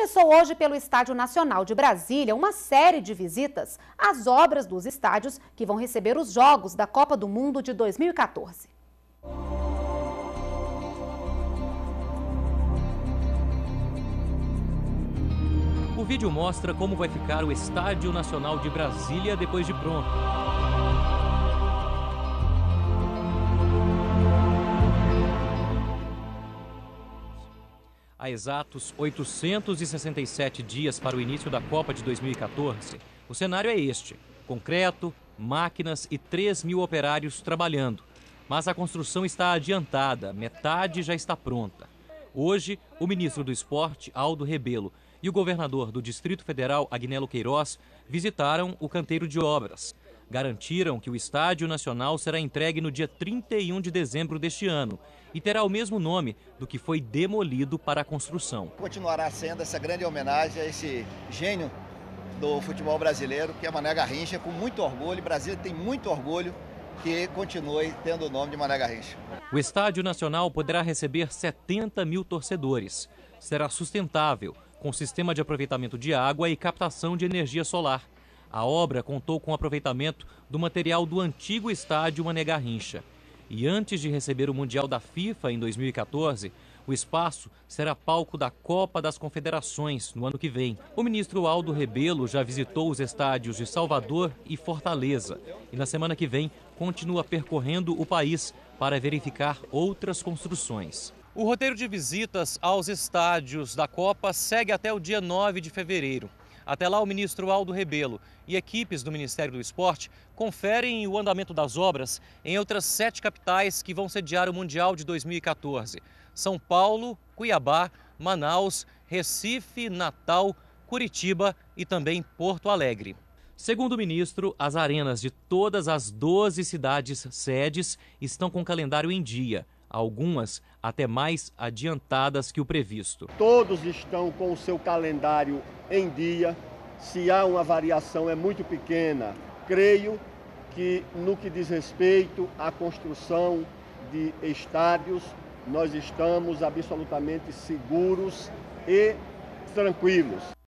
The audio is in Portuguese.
Começou hoje pelo Estádio Nacional de Brasília uma série de visitas às obras dos estádios que vão receber os Jogos da Copa do Mundo de 2014. O vídeo mostra como vai ficar o Estádio Nacional de Brasília depois de pronto. Há exatos 867 dias para o início da Copa de 2014, o cenário é este: concreto, máquinas e 3.000 operários trabalhando. Mas a construção está adiantada, metade já está pronta. Hoje, o ministro do Esporte, Aldo Rebelo, e o governador do Distrito Federal, Agnello Queiroz, visitaram o canteiro de obras. Garantiram que o Estádio Nacional será entregue no dia 31 de dezembro deste ano e terá o mesmo nome do que foi demolido para a construção. Continuará sendo essa grande homenagem a esse gênio do futebol brasileiro, que é Mané Garrincha, com muito orgulho. O Brasil tem muito orgulho que continue tendo o nome de Mané Garrincha. O Estádio Nacional poderá receber 70.000 torcedores. Será sustentável, com sistema de aproveitamento de água e captação de energia solar. A obra contou com o aproveitamento do material do antigo estádio Mané Garrincha. E antes de receber o Mundial da FIFA em 2014, o espaço será palco da Copa das Confederações no ano que vem. O ministro Aldo Rebelo já visitou os estádios de Salvador e Fortaleza. E na semana que vem continua percorrendo o país para verificar outras construções. O roteiro de visitas aos estádios da Copa segue até o dia 9 de fevereiro. Até lá, o ministro Aldo Rebelo e equipes do Ministério do Esporte conferem o andamento das obras em outras 7 capitais que vão sediar o Mundial de 2014. São Paulo, Cuiabá, Manaus, Recife, Natal, Curitiba e também Porto Alegre. Segundo o ministro, as arenas de todas as 12 cidades sedes estão com o calendário em dia. Algumas até mais adiantadas que o previsto. Todos estão com o seu calendário em dia. Se há uma variação é muito pequena. Creio que no que diz respeito à construção de estádios, nós estamos absolutamente seguros e tranquilos.